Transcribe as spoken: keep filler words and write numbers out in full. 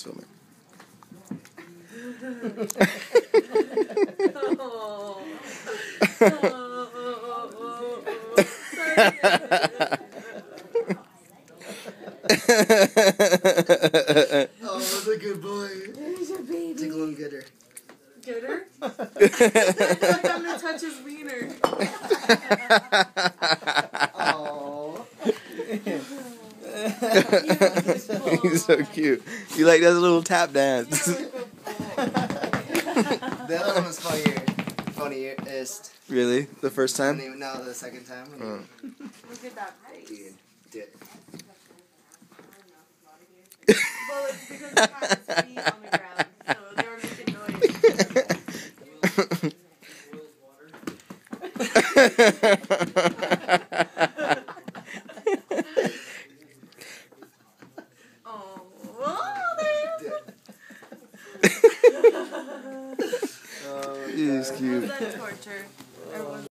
film it. Oh. Oh, oh, oh, oh. Oh, that's a good boy. There's your baby. Tickle and get her. Get her? I'm gonna touch his wiener. Oh. He's so cute. You like that little tap dance. The other one was funnier. Funniest. Really? The first And time? even now the second time. When Oh. Look at that face. you did. Well, it's because he had his feet on the ground, so they were making noise. Oh, oh, there you go. Oh, He's cute. Was that torture? Or was